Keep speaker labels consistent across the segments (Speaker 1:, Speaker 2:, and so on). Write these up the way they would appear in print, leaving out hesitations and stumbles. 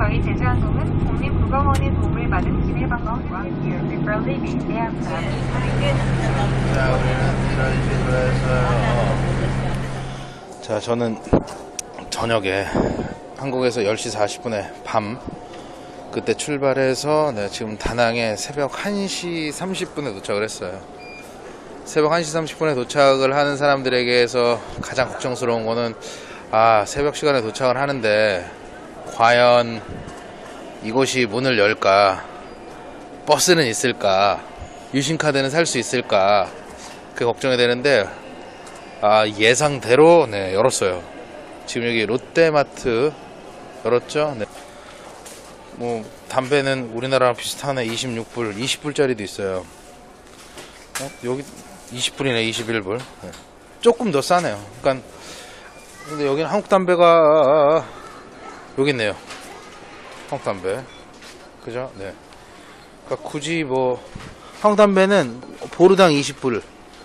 Speaker 1: 저희 제주항공은 국립국어원의 도움을 받은 비밀방송과 Beverly Beach대합니다.
Speaker 2: 자, 우리는 이런 식으로 해서 자, 저는 저녁에 한국에서 10시 40분에 밤 그때 출발해서 지금 다낭에 새벽 1시 30분에 도착을 했어요. 새벽 1시 30분에 도착을 하는 사람들에게서 가장 걱정스러운 거는 새벽 시간에 도착을 하는데 과연 이곳이 문을 열까, 버스는 있을까, 유심카드는 살 수 있을까, 그게 걱정이 되는데 예상대로 열었어요. 지금 여기 롯데마트 열었죠. 뭐 담배는 우리나라랑 비슷하네. 26불, 20불짜리도 있어요. 여기 20불이네, 21불. 조금 더 싸네요. 그러니까 근데 여기는 한국 담배가 여기 있네요. 한국 담배, 그죠? 네. 그러니까 굳이 뭐 한국 담배는 보루당 20불,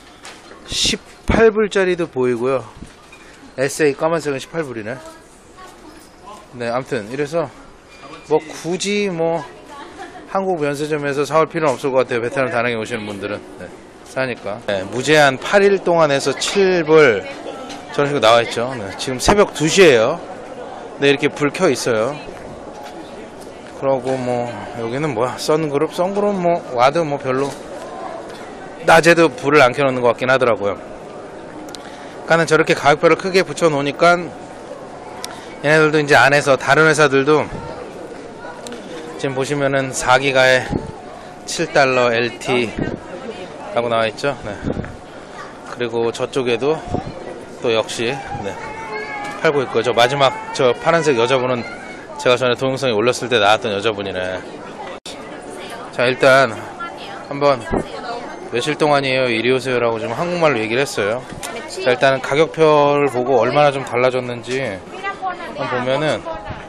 Speaker 2: 18불짜리도 보이고요. SA 까만색은 18불이네. 네, 아무튼 이래서 뭐 굳이 뭐 한국 면세점에서 사올 필요는 없을 것 같아요. 베트남 다낭에 오시는 분들은 사니까. 무제한 8일 동안 해서 7불 저런 식으로 나와있죠. 지금 새벽 2시에요 이렇게 불 켜 있어요. 그러고 뭐 여기는 뭐야, 선그룹 뭐 와도 뭐 별로 낮에도 불을 안 켜놓는 것 같긴 하더라고요. 그러니까는 저렇게 가격표를 크게 붙여 놓으니까 얘네들도 이제 안에서 다른 회사들도 지금 보시면은 4기가에 7달러 LT 라고 나와있죠. 그리고 저쪽에도 또 역시 팔고 있고요. 저 마지막 저 파란색 여자분은 제가 전에 동영상에 올렸을 때 나왔던 여자분이네. 자, 일단 한번 며칠 동안이에요 이리 오세요 라고 지금 한국말로 얘기를 했어요. 자, 일단은 가격표를 보고 얼마나 좀 달라졌는지 한번 보면은,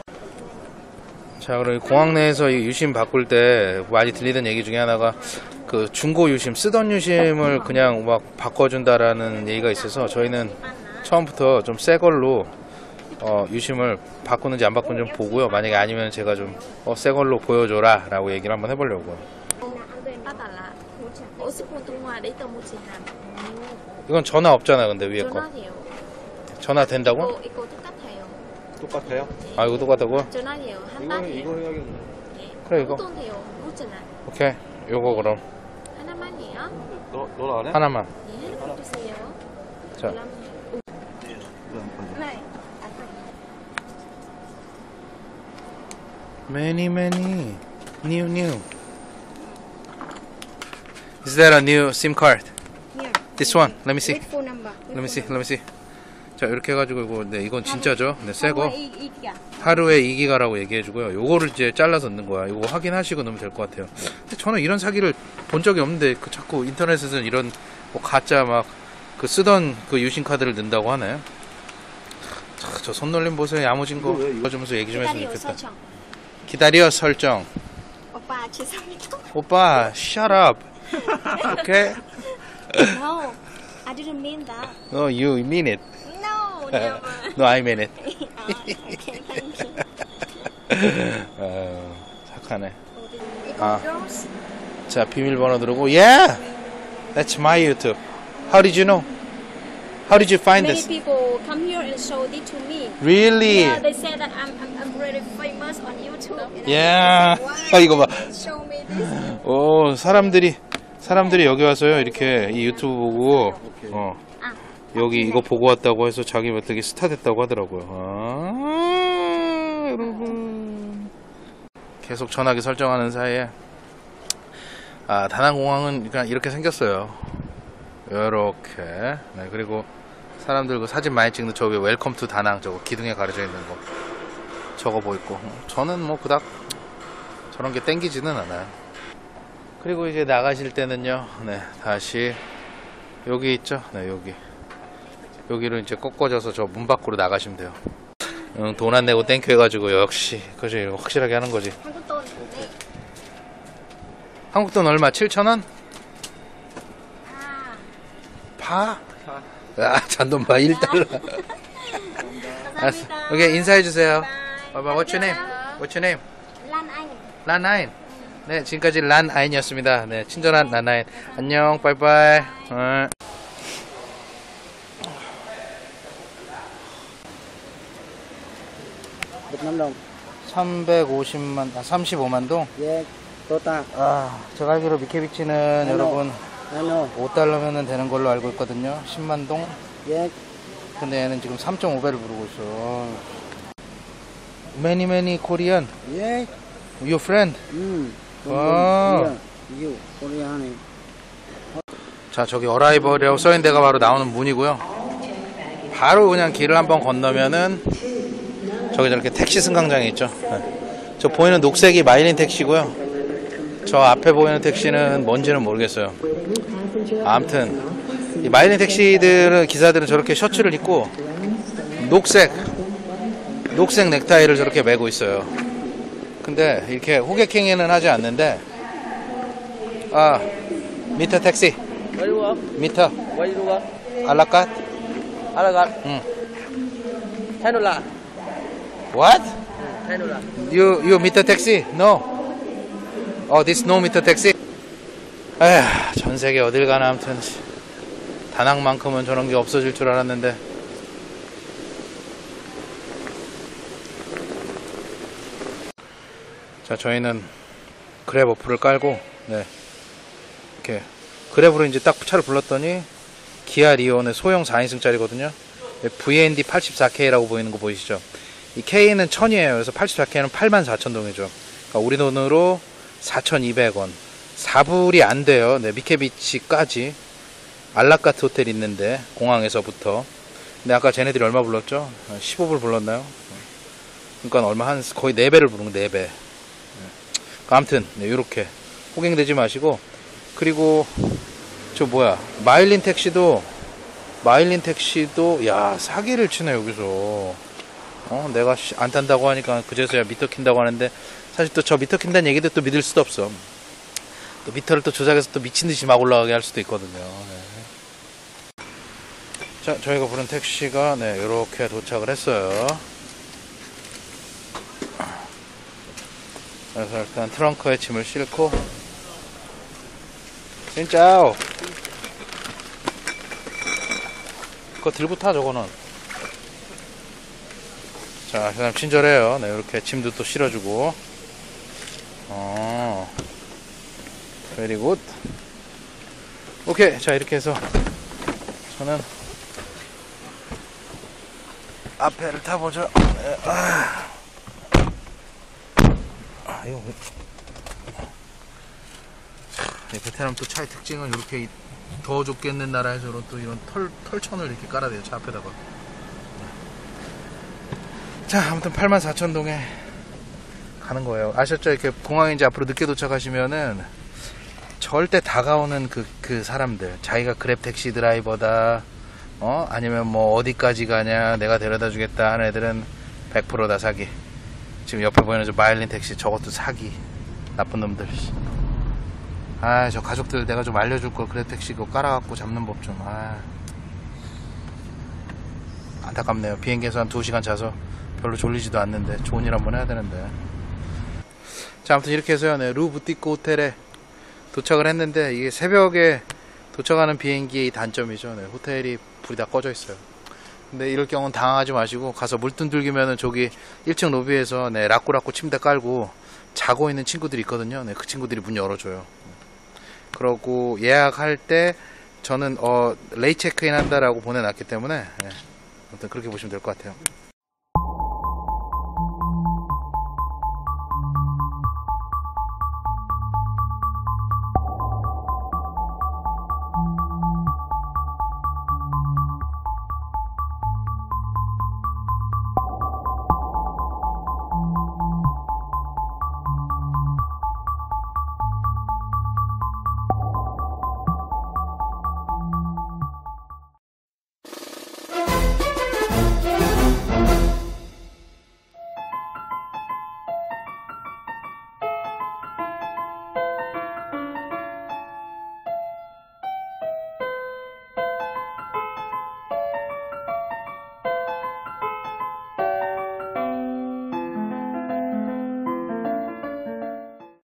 Speaker 2: 자, 그리고 공항 내에서 이 유심 바꿀 때 많이 들리던 얘기 중에 하나가 그 중고 유심, 쓰던 유심을 그냥 막 바꿔준다라는 얘기가 있어서 저희는 처음부터 좀 새 걸로 유심을 바꾸는지 안 바꾸는지 좀 보고요. 만약에 아니면 제가 좀 새 걸로 보여줘라 라고 얘기를 한번 해보려고요. 이건 전화 없잖아. 근데 위에 거 전화 된다고?
Speaker 3: 똑같아요?
Speaker 2: 이거 똑같다고?
Speaker 3: 전화해요. 이거 해야겠네.
Speaker 2: 그래, 이거. 오케이, 요거 그럼
Speaker 3: 하나만이요? 너 안 해?
Speaker 2: 하나만.
Speaker 3: 네, 하나 주세요.
Speaker 2: 자, many new. Is that a new SIM card?
Speaker 4: Here.
Speaker 2: This one. Let me see.
Speaker 4: With phone number.
Speaker 2: Let me see. 자, 이렇게 해가지고 이거 이건 진짜죠? 새거.
Speaker 4: 이기가.
Speaker 2: 하루에 2기가라고 얘기해주고요. 요거를 이제 잘라서 넣는 거야. 요거 확인하시고 넣으면 될 것 같아요. 근데 저는 이런 사기를 본 적이 없는데 자꾸 인터넷에서는 이런 뭐 가짜 막 그 쓰던 그 유심 카드를 넣는다고 하네. 저 손놀림 보세요. 야무진 거. 이거 주면서 얘기 좀 했으면 좋겠다. 기다려 설정.
Speaker 4: 오빠 죄송해요.
Speaker 2: 오빠 shut up. Okay?
Speaker 4: No, I didn't mean that.
Speaker 2: No, you mean it.
Speaker 4: No, never.
Speaker 2: No, I mean it.
Speaker 4: Okay, thank you.
Speaker 2: 착하네.
Speaker 4: 이거 girls?
Speaker 2: 자, 비밀번호 누르고. Yeah, that's my YouTube. How did you know? How did you find
Speaker 4: Many
Speaker 2: this?
Speaker 4: people come here and show it to me.
Speaker 2: Really?
Speaker 4: Yeah, they say that I'm really famous on YouTube. And
Speaker 2: Yeah.
Speaker 4: I
Speaker 2: 이거 봐.
Speaker 4: show me this.
Speaker 2: 오, 사람들이 여기 와서요. 이렇게 이 유튜브 보고 여기 이거 보고 왔다고 해서 자기 어떻게 스타 됐다고 하더라고요. 여러분. 계속 전화기 설정하는 사이에 다낭공항은 그러니까 이렇게 생겼어요. 요렇게. 그리고 사람들 그 사진 많이 찍는 저기 웰컴 투 다낭 저거 기둥에 가려져 있는 거 저거 보이고, 저는 뭐 그닥 저런 게 땡기지는 않아요. 그리고 이제 나가실 때는요, 다시 여기 있죠? 여기로 이제 꺾어져서 저 문 밖으로 나가시면 돼요. 돈 안 내고 땡큐 해가지고 역시 그지, 확실하게 하는 거지.
Speaker 4: 한국 돈.
Speaker 2: 한국 돈 얼마? 7,000원? 파? 잔돈 봐, 1달러. 오케이, 인사해주세요. What's your name? What's your name?
Speaker 4: Lan Anh.
Speaker 2: 란아인. 네, 지금까지 란아인이었습니다. 네, 친절한 란아인. 안녕, 빠이빠이.
Speaker 5: Việt Nam
Speaker 2: 35만 동?
Speaker 5: 예, 좋다.
Speaker 2: 아, 제가 알기로 미케비치는 여러분
Speaker 5: 아노,
Speaker 2: 5달러면 되는 걸로 알고 있거든요. 10만 동?
Speaker 5: 예,
Speaker 2: 근데 얘는 지금 3.5배를 부르고 있어. Many Korean.
Speaker 5: 예,
Speaker 2: Your friend? 아.
Speaker 5: 유, 코리아네.
Speaker 2: 자, 저기 어라이벌이라고 써있는 데가 바로 나오는 문이고요. 바로 그냥 길을 한번 건너면은 저기 저렇게 택시 승강장이 있죠. 네. 저 보이는 녹색이 마일린 택시고요. 저 앞에 보이는 택시는 뭔지는 모르겠어요. 아무튼 이 마일린 택시들은 기사들은 저렇게 셔츠를 입고 녹색 넥타이를 저렇게 메고 있어요. 근데 이렇게 호객행위는 하지 않는데 아 미터 택시
Speaker 5: Where you go?
Speaker 2: 미터
Speaker 5: Where you go?
Speaker 2: 알라갓
Speaker 5: Alagat.
Speaker 2: 응.
Speaker 5: Tanola.
Speaker 2: What?
Speaker 5: Tanola.
Speaker 2: You 미터 택시? No. This no 미터 택시? 에휴, 전 세계 어딜 가나 아무튼 다낭만큼은 저런 게 없어질 줄 알았는데 자, 저희는 그랩 어플을 깔고 네, 이렇게 그랩으로 이제 딱 차를 불렀더니 기아 리온의 소형 4인승짜리거든요. VND 84K라고 보이는 거 보이시죠? 이 K는 1000이에요. 그래서 84K는 84,000동이죠. 그러니까 우리 돈으로 4,200원. 4불이 안 돼요. 네, 미케비치까지 알라카트 호텔 있는데 공항에서부터. 근데 아까 쟤네들이 얼마 불렀죠? 15불 불렀나요? 그러니까 얼마 한 거의 4배를 부른 거 4배. 아무튼 네, 요렇게 호갱되지 마시고 그리고 저 뭐야 마일린 택시도 야 사기를 치네 여기서. 내가 안 탄다고 하니까 그제서야 미터 킨다고 하는데 사실 또 저 미터 킨다는 얘기도 또 믿을 수도 없어. 또 미터를 또 조작해서 또 미친듯이 막 올라가게 할 수도 있거든요. 네. 자, 저희가 부른 택시가 네 요렇게 도착을 했어요. 그래서 일단 트렁크에 짐을 싣고 진짜오 그거 들고 타 저거는. 자, 그 다음 친절해요. 네, 이렇게 짐도 또 실어주고 very good. 오케이. 자, 이렇게 해서 저는 앞에를 타보죠. 네, 이거 베트남 또 차의 특징은 이렇게 더워 죽겠는 나라에서는 또 이런 털천을 이렇게 깔아대요 차 앞에다가. 자, 아무튼 84,000동에 가는 거예요. 아셨죠? 이렇게 공항에 이제 앞으로 늦게 도착하시면은 절대 다가오는 그 사람들, 자기가 그랩 택시 드라이버다, 아니면 뭐 어디까지 가냐, 내가 데려다 주겠다 하는 애들은 100% 다 사기. 지금 옆에 보이는 저 마일린 택시 저것도 사기. 나쁜 놈들. 아, 저 가족들 내가 좀 알려줄 걸. 그랩 택시 그거 깔아갖고 잡는 법 좀. 안타깝네요. 비행기에서 한 2시간 자서 별로 졸리지도 않는데 좋은 일 한번 해야 되는데. 자, 아무튼 이렇게 해서요. 네, 루 부티크 호텔에 도착을 했는데 이게 새벽에 도착하는 비행기의 단점이죠. 네, 호텔이 불이 다 꺼져 있어요. 근데 이럴 경우는 당황하지 마시고 가서 물뜬들기면은 저기 1층 로비에서 네, 라꾸라꾸 침대 깔고 자고 있는 친구들이 있거든요. 네, 그 친구들이 문 열어줘요. 그러고 예약할 때 저는 레이 체크인 한다라고 보내놨기 때문에 네, 아무튼 그렇게 보시면 될 것 같아요.